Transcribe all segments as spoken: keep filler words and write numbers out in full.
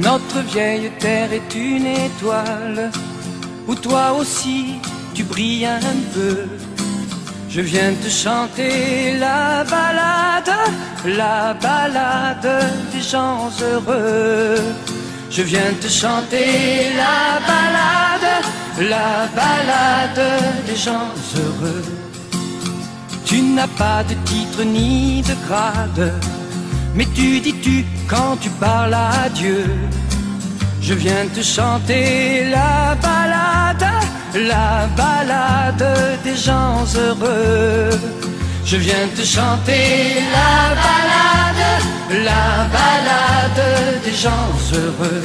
Notre vieille terre est une étoile où toi aussi tu brilles un peu. Je viens te chanter la balade, la balade des gens heureux. Je viens te chanter la balade, la balade des gens heureux. Tu n'as pas de titre ni de grade, mais tu dis tu quand tu parles à Dieu. Je viens te chanter la balade, la balade des gens heureux. Je viens te chanter la balade, la balade des gens heureux.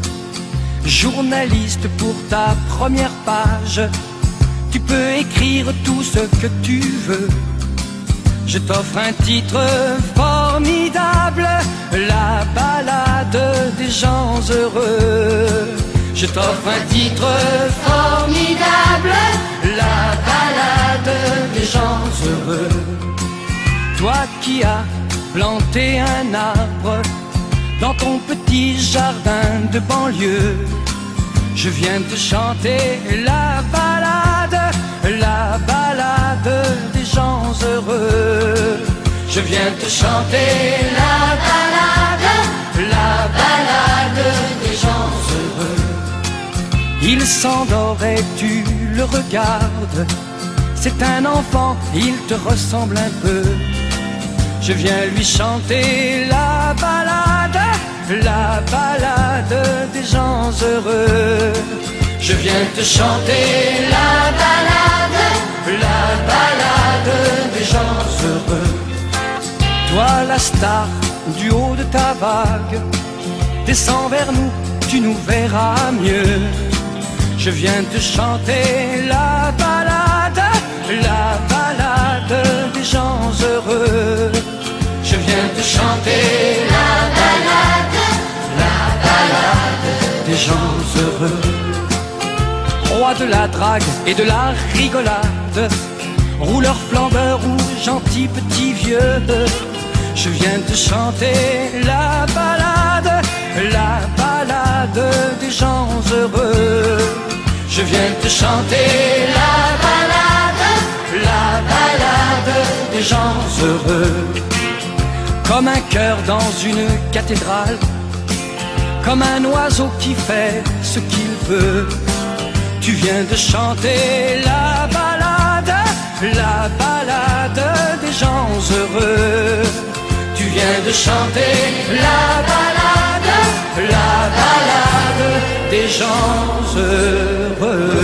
Journaliste, pour ta première page, tu peux écrire tout ce que tu veux. Je t'offre un titre formidable, la balade des gens heureux. Je t'offre un titre formidable, la balade des gens heureux. Toi qui as planté un arbre dans ton petit jardin de banlieue, je viens te chanter la balade, la balade des gens heureux. Je viens te chanter la balade, la balade des gens heureux. Il s'endort et tu le regardes, c'est un enfant, il te ressemble un peu. Je viens lui chanter la balade, la balade des gens heureux. Je viens te chanter la balade, la balade des gens heureux. Toi la star du haut de ta vague, descends vers nous, tu nous verras mieux. Je viens te chanter la balade, la balade des gens heureux. Je viens te chanter la balade, la balade des gens heureux. Roi de la drague et de la rigolade, rouleur flambeur ou gentil petit vieux, je viens te chanter la balade, la balade des gens heureux. Je viens te chanter la balade, la balade des gens heureux. Comme un cœur dans une cathédrale, comme un oiseau qui fait ce qu'il veut, tu viens de chanter la balade, la balade des gens heureux. Tu viens de chanter la balade, la balade des gens heureux.